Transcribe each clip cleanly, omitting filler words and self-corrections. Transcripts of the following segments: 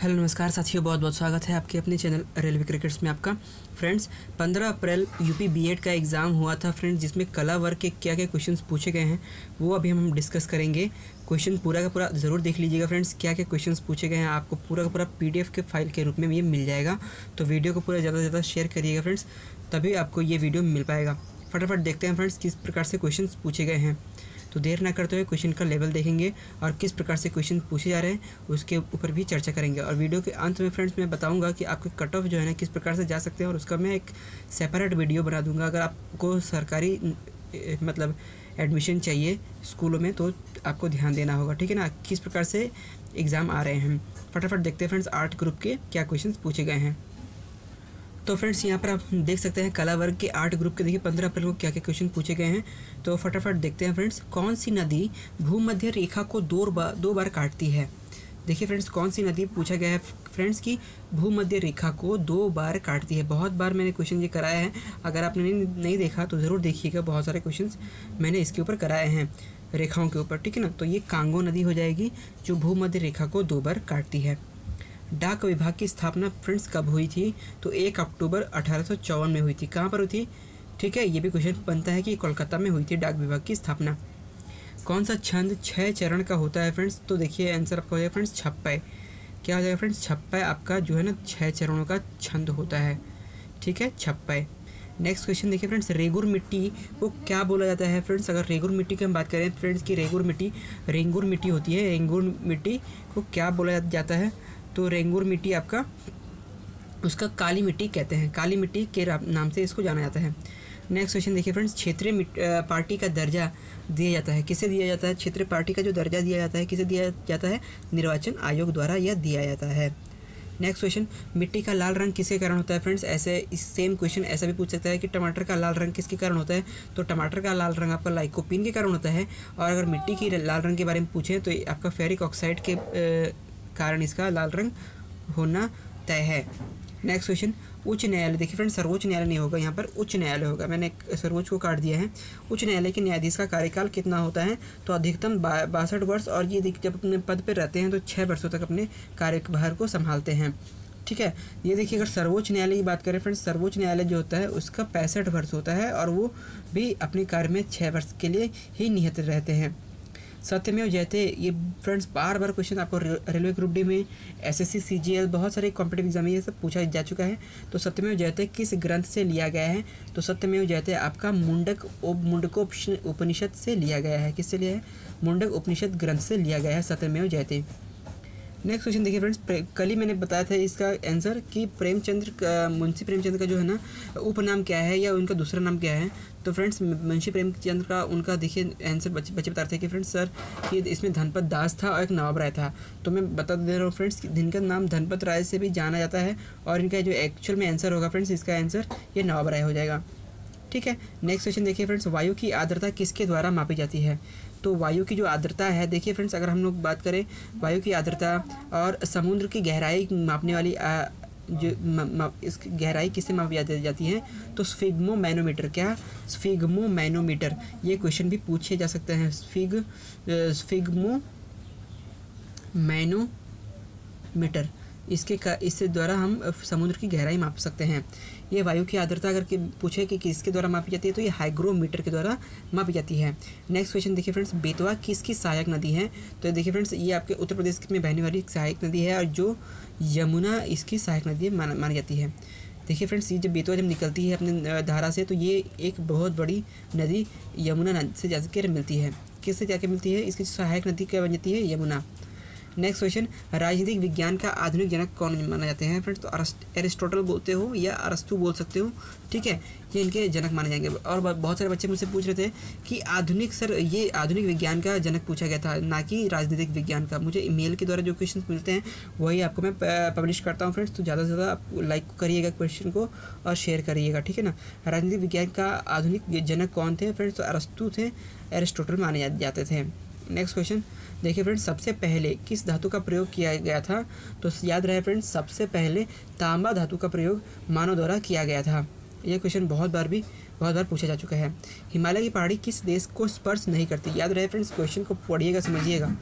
Hello नमस्कार साथियों, बहुत बहुत स्वागत है आपके अपने चैनल रेलवे क्रिकेट्स में आपका। फ्रेंड्स 15 अप्रैल यूपी बीएड का एग्ज़ाम हुआ था फ्रेंड्स, जिसमें कला वर्ग के क्या क्या क्वेश्चंस पूछे गए हैं वो अभी हम डिस्कस करेंगे। क्वेश्चन पूरा का पूरा ज़रूर देख लीजिएगा फ्रेंड्स, क्या क्या क्वेश्चंस पूछे गए हैं आपको पूरा का पूरा PDF के फाइल के रूप में ये मिल जाएगा। तो वीडियो को पूरा ज़्यादा से ज़्यादा शेयर करिएगा फ्रेंड्स, तभी आपको ये वीडियो मिल पाएगा। फटाफट देखते हैं फ्रेंड्स किस प्रकार से क्वेश्चन पूछे गए हैं। तो देर ना करते हुए क्वेश्चन का लेवल देखेंगे और किस प्रकार से क्वेश्चन पूछे जा रहे हैं उसके ऊपर भी चर्चा करेंगे। और वीडियो के अंत में फ्रेंड्स मैं बताऊंगा कि आपके कट ऑफ जो है ना किस प्रकार से जा सकते हैं, और उसका मैं एक सेपरेट वीडियो बना दूंगा। अगर आपको सरकारी मतलब एडमिशन चाहिए स्कूलों में तो आपको ध्यान देना होगा, ठीक है ना, किस प्रकार से एग्ज़ाम आ रहे हैं। फटाफट देखते हैं फ्रेंड्स आर्ट ग्रुप के क्या क्वेश्चन पूछे गए हैं। तो फ्रेंड्स यहाँ पर आप देख सकते हैं कला वर्ग के आर्ट ग्रुप के देखिए 15 अप्रैल को क्या क्या क्वेश्चन पूछे गए हैं। तो फटाफट देखते हैं फ्रेंड्स, कौन सी नदी भूमध्य रेखा को दो बार काटती है। देखिए फ्रेंड्स, कौन सी नदी पूछा गया है फ्रेंड्स की भूमध्य रेखा को 2 बार काटती है। बहुत बार मैंने क्वेश्चन ये कराया है, अगर आपने नहीं देखा तो ज़रूर देखिएगा। बहुत सारे क्वेश्चन मैंने इसके ऊपर कराए हैं रेखाओं के ऊपर, ठीक है ना। तो ये कांगो नदी हो जाएगी जो भूमध्य रेखा को 2 बार काटती है। डाक विभाग की स्थापना फ्रेंड्स कब हुई थी? तो 1 अक्टूबर 1854 में हुई थी। कहाँ पर हुई थी? ठीक है, ये भी क्वेश्चन बनता है कि कोलकाता में हुई थी डाक विभाग की स्थापना। कौन सा छंद 6 चरण का होता है फ्रेंड्स? तो देखिए आंसर आपका हो जाएगा फ्रेंड्स छप्पय। क्या हो जाएगा फ्रेंड्स? छप्पय आपका जो है ना 6 चरणों का छंद होता है, ठीक है, छप्पय। नेक्स्ट क्वेश्चन देखिए फ्रेंड्स, रेगुर मिट्टी को क्या बोला जाता है फ्रेंड्स? अगर रेगुर मिट्टी की हम बात करें फ्रेंड्स की रेंगुर मिट्टी होती है, रेंगुर मिट्टी को क्या बोला जाता है? तो रेंगुर मिट्टी आपका उसका काली मिट्टी कहते हैं, काली मिट्टी के नाम से इसको जाना जाता है। नेक्स्ट क्वेश्चन देखिए फ्रेंड्स, क्षेत्रीय पार्टी का दर्जा दिया जाता है, किसे दिया जाता है? क्षेत्रीय पार्टी का जो दर्जा दिया जाता है किसे दिया जाता है? निर्वाचन आयोग द्वारा यह दिया जाता है। नेक्स्ट क्वेश्चन, मिट्टी का लाल रंग किसके कारण होता है फ्रेंड्स? ऐसे इस सेम क्वेश्चन ऐसा भी पूछ सकता है कि टमाटर का लाल रंग किसके कारण होता है? तो टमाटर का लाल रंग आपका लाइकोपीन के कारण होता है। और अगर मिट्टी की लाल रंग के बारे में पूछें तो आपका फेरिक ऑक्साइड के कारण इसका लाल रंग होना तय है। नेक्स्ट क्वेश्चन, उच्च न्यायालय, देखिए फ्रेंड्स सर्वोच्च न्यायालय नहीं होगा, यहाँ पर उच्च न्यायालय होगा। मैंने सर्वोच्च को काट दिया है। उच्च न्यायालय के न्यायाधीश का कार्यकाल कितना होता है? तो अधिकतम 62 वर्ष, और ये जब अपने पद पर रहते हैं तो 6 वर्षों तक अपने कार्यभार को संभालते हैं, ठीक है। ये देखिए अगर सर्वोच्च न्यायालय की बात करें फ्रेंड्स, सर्वोच्च न्यायालय जो होता है उसका 65 वर्ष होता है, और वो भी अपने कार्य में 6 वर्ष के लिए ही निहित रहते हैं। सत्यमेव जयते, ये फ्रेंड्स बार बार क्वेश्चन आपको रेलवे ग्रुप डी में, SSC CGL बहुत सारे कॉम्पिटिटिव एग्जाम में ये सब पूछा जा चुका है। तो सत्यमेव जयते किस ग्रंथ से लिया गया है? तो सत्यमेव जयते आपका मुंडकोपनिषद से लिया गया है। किससे लिया है? मुंडक उपनिषद ग्रंथ से लिया गया है सत्यमेव जयते। नेक्स्ट क्वेश्चन देखिए फ्रेंड्स, कल ही मैंने बताया था इसका आंसर कि मुंशी प्रेमचंद का जो है ना उपनाम क्या है या उनका दूसरा नाम क्या है? तो फ्रेंड्स मुंशी प्रेमचंद का उनका देखिए आंसर बच्चे बता रहे थे कि फ्रेंड्स सर कि इसमें धनपत दास था और एक नवाब राय था। तो मैं बता दे रहा हूँ फ्रेंड्स जिनका नाम धनपत राय से भी जाना जाता है, और इनका जो एक्चुअल में आंसर होगा फ्रेंड्स इसका आंसर ये नवाब राय हो जाएगा, ठीक है। नेक्स्ट क्वेश्चन देखिए फ्रेंड्स, वायु की आर्द्रता किसके द्वारा मापी जाती है? तो वायु की जो आर्द्रता है, देखिए फ्रेंड्स अगर हम लोग बात करें वायु की आर्द्रता और समुद्र की गहराई मापने वाली इस गहराई किससे मापी जाती है? तो स्फिग्मो मैनोमीटर। क्या? Sphygmomanometer. ये क्वेश्चन भी पूछे जा सकते हैं, स्फिग्मो मैनोमीटर, इससे द्वारा हम समुद्र की गहराई माप सकते हैं। ये वायु की आर्द्रता अगर पूछे कि किसके द्वारा मापी जाती है तो ये हाइग्रोमीटर के द्वारा मापी जाती है। नेक्स्ट क्वेश्चन देखिए फ्रेंड्स, बेतवा किसकी सहायक नदी है? तो देखिए फ्रेंड्स ये आपके उत्तर प्रदेश में बहने वाली सहायक नदी है, और जो यमुना इसकी सहायक नदी मानी जाती है। देखिए फ्रेंड्स ये जब बेतवा जब निकलती है अपने धारा से तो ये एक बहुत बड़ी नदी यमुना नदी से जाकर मिलती है। किससे जाकर मिलती है? इसकी सहायक नदी क्या बन जाती है? यमुना। नेक्स्ट क्वेश्चन, राजनीतिक विज्ञान का आधुनिक जनक कौन माना जाते हैं फ्रेंड्स? तो एरिस्टोटल बोलते हो या अरस्तु बोल सकते हो, ठीक है, ये इनके जनक माने जाएंगे। और बहुत सारे बच्चे मुझसे पूछ रहे थे कि ये आधुनिक विज्ञान का जनक पूछा गया था, ना कि राजनीतिक विज्ञान का। मुझे ईमेल के द्वारा जो क्वेश्चन मिलते हैं वही आपको मैं पब्लिश करता हूँ फ्रेंड्स, तो ज़्यादा से ज़्यादा आप लाइक करिएगा क्वेश्चन को और शेयर करिएगा, ठीक है ना। राजनीतिक विज्ञान का आधुनिक जनक कौन थे फ्रेंड्स? तो अरस्तु थे, एरिस्टोटल माने जाते थे। नेक्स्ट क्वेश्चन देखिए फ्रेंड्स, सबसे पहले किस धातु का प्रयोग किया गया था? तो याद रहे फ्रेंड्स सबसे पहले तांबा धातु का प्रयोग मानव द्वारा किया गया था। ये क्वेश्चन बहुत बार पूछा जा चुका है। हिमालय की पहाड़ी किस देश को स्पर्श नहीं करती? याद रहे फ्रेंड्स, क्वेश्चन को पढ़िएगा समझिएगा।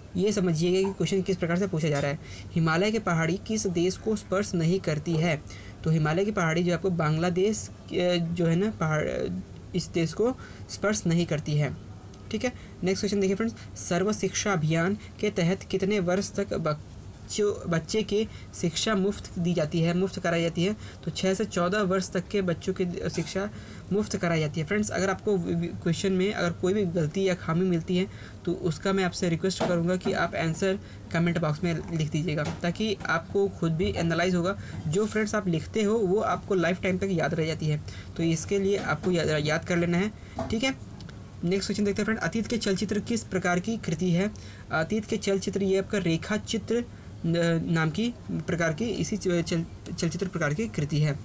ये समझिएगा कि क्वेश्चन किस प्रकार से पूछा जा रहा है। हिमालय की पहाड़ी किस देश को स्पर्श नहीं करती है? तो हिमालय की पहाड़ी जो आपको बांग्लादेश जो है ना पहाड़, इस देश को स्पर्श नहीं करती है। ठीक है, नेक्स्ट क्वेश्चन देखिए फ्रेंड्स, सर्व शिक्षा अभियान के तहत कितने वर्ष तक बच्चे की शिक्षा मुफ्त दी जाती है, मुफ्त कराई जाती है? तो 6 से 14 वर्ष तक के बच्चों की शिक्षा मुफ्त कराई जाती है। फ्रेंड्स, अगर आपको क्वेश्चन में अगर कोई भी गलती या खामी मिलती है तो उसका मैं आपसे रिक्वेस्ट करूंगा कि आप आंसर कमेंट बॉक्स में लिख दीजिएगा, ताकि आपको खुद भी एनालाइज होगा। जो फ्रेंड्स आप लिखते हो वो आपको लाइफ टाइम तक याद रह जाती है, तो इसके लिए आपको याद कर लेना है। ठीक है, नेक्स्ट क्वेश्चन देखते हैं फ्रेंड, अतीत के चलचित्र किस प्रकार की कृति है? अतीत के चलचित्र ये आपका रेखा चित्र नाम की प्रकार की इसी चलचित्र प्रकार की कृति है।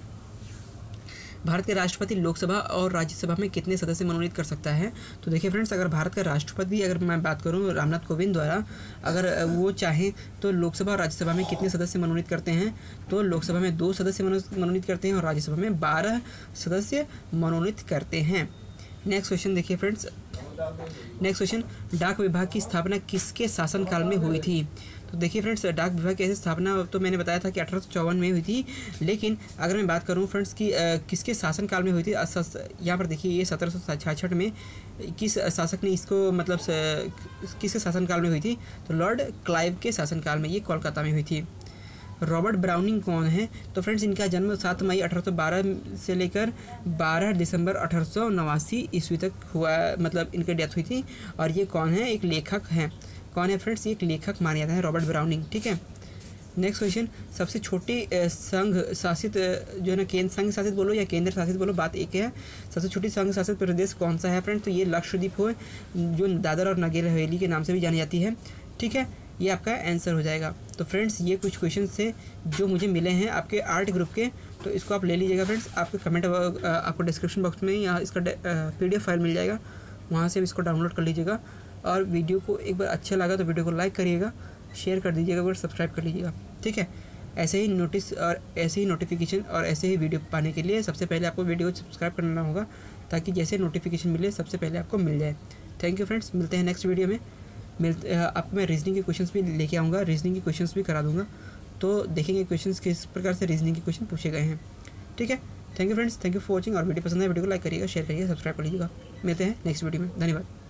भारत के राष्ट्रपति लोकसभा और राज्यसभा में कितने सदस्य मनोनीत कर सकता है? तो देखिए फ्रेंड्स, अगर भारत का राष्ट्रपति, अगर मैं बात करूं रामनाथ कोविंद द्वारा, अगर वो चाहें तो लोकसभा और राज्यसभा में कितने सदस्य मनोनीत करते हैं? तो लोकसभा में 2 सदस्य मनोनीत करते हैं और राज्यसभा में 12 सदस्य मनोनीत करते हैं। नेक्स्ट क्वेश्चन देखिए फ्रेंड्स, नेक्स्ट क्वेश्चन, डाक विभाग की स्थापना किसके शासनकाल में हुई थी? तो देखिए फ्रेंड्स, डाक विभाग की ऐसी स्थापना तो मैंने बताया था कि 1854 में हुई थी, लेकिन अगर मैं बात करूं फ्रेंड्स कि किसके शासनकाल में हुई थी, यहाँ पर देखिए ये 1766 में किस शासक ने इसको मतलब किसके शासनकाल में हुई थी? तो लॉर्ड क्लाइव के शासनकाल में, ये कोलकाता में हुई थी। रॉबर्ट ब्राउनिंग कौन है? तो फ्रेंड्स, इनका जन्म 7 मई 1812 से लेकर 12 दिसंबर 1889 ईस्वी तक हुआ, मतलब इनकी डेथ हुई थी। और ये कौन है? एक लेखक हैं। कौन है फ्रेंड्स? ये एक लेखक माने जाते हैं, रॉबर्ट ब्राउनिंग। ठीक है, नेक्स्ट क्वेश्चन, सबसे छोटी संघ शासित जो है ना, केंद्र संघ शासित बोलो या केंद्र शासित बोलो, बात एक है। सबसे छोटी संघ शासित प्रदेश कौन सा है फ्रेंड्स? तो ये लक्षद्वीप हो, जो दादर और नगर हवेली के नाम से भी जानी जाती है। ठीक है, ये आपका आंसर हो जाएगा। तो फ्रेंड्स, ये कुछ क्वेश्चन थे जो मुझे मिले हैं आपके आर्ट ग्रुप के, तो इसको आप ले लीजिएगा फ्रेंड्स। आपके कमेंट आपको डिस्क्रिप्शन बॉक्स में या इसका PDF फाइल मिल जाएगा, वहाँ से इसको डाउनलोड कर लीजिएगा। और वीडियो को एक बार अच्छा लगा तो वीडियो को लाइक करिएगा, शेयर कर दीजिएगा और सब्सक्राइब कर लीजिएगा। ठीक है, ऐसे ही नोटिस और ऐसे ही नोटिफिकेशन और ऐसे ही वीडियो पाने के लिए सबसे पहले आपको वीडियो को सब्सक्राइब करना होगा, ताकि जैसे नोटिफिकेशन मिले सबसे पहले आपको मिल जाए। थैंक यू फ्रेंड्स, मिलते हैं नेक्स्ट वीडियो में। आपको मैं रीजनिंग के क्वेश्चंस भी लेके आऊँगा, रीजनिंग के क्वेश्चंस भी करा दूँगा, तो देखेंगे क्वेश्चंस किस प्रकार से रीजनिंग के क्वेश्चन पूछे गए हैं। ठीक है, thank you friends, thank you for watching. और वीडियो पसंद है वीडियो को लाइक करिएगा, शेयर करिएगा, सब्सक्राइब कर लीजिएगा। मिलते हैं नेक्स्ट वीडियो में, धन्यवाद।